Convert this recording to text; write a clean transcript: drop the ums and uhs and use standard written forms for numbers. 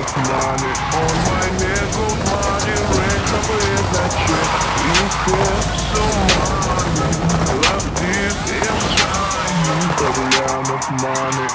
money on my neck, gold money, ring number is that shit. You feel so money, love deep inside me, but enough money